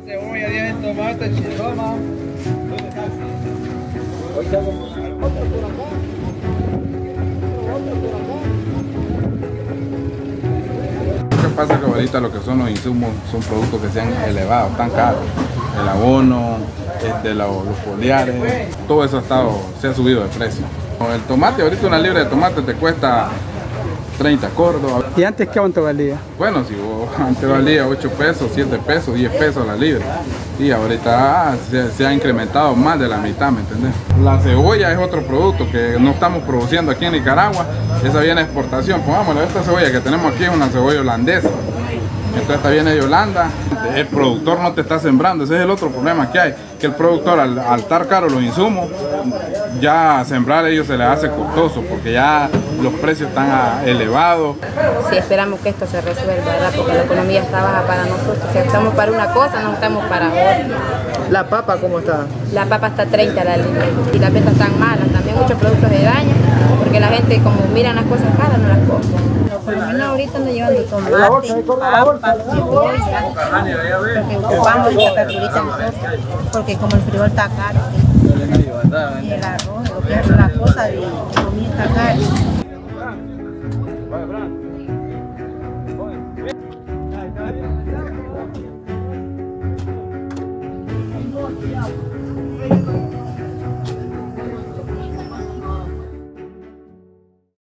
Cebolla, 10 tomates, chiloma. Lo que pasa es que ahorita lo que son los insumos son productos que se han elevado, tan caros. El abono, los foliares, todo eso se ha subido de precio. El tomate, ahorita una libra de tomate te cuesta 30 córdobas. ¿Y antes cuánto valía? Bueno, si antes valía 8 pesos, 7 pesos, 10 pesos la libra. Y ahorita se ha incrementado más de la mitad, ¿me entendés? La cebolla es otro producto que no estamos produciendo aquí en Nicaragua. Esa viene de exportación. Pongámosle, esta cebolla que tenemos aquí es una cebolla holandesa. Entonces esta viene de Holanda. El productor no te está sembrando, ese es el otro problema que hay, que el productor al estar caro los insumos, ya a sembrar a ellos se les hace costoso porque ya los precios están elevados. Sí, esperamos que esto se resuelva, ¿verdad? Porque la economía está baja para nosotros. Si estamos para una cosa, no estamos para otra. ¿La papa cómo está? La papa está 30 la libra y las ventas están malas. También muchos productos de daño, porque la gente como miran las cosas caras no las compra. Por lo menos ahorita ando llevando tomate, papa, cebolla, porque ocupamos esta verdurita nosotros, porque como el frijol está caro, y el arroz, lo que es la cosa de comida está caro.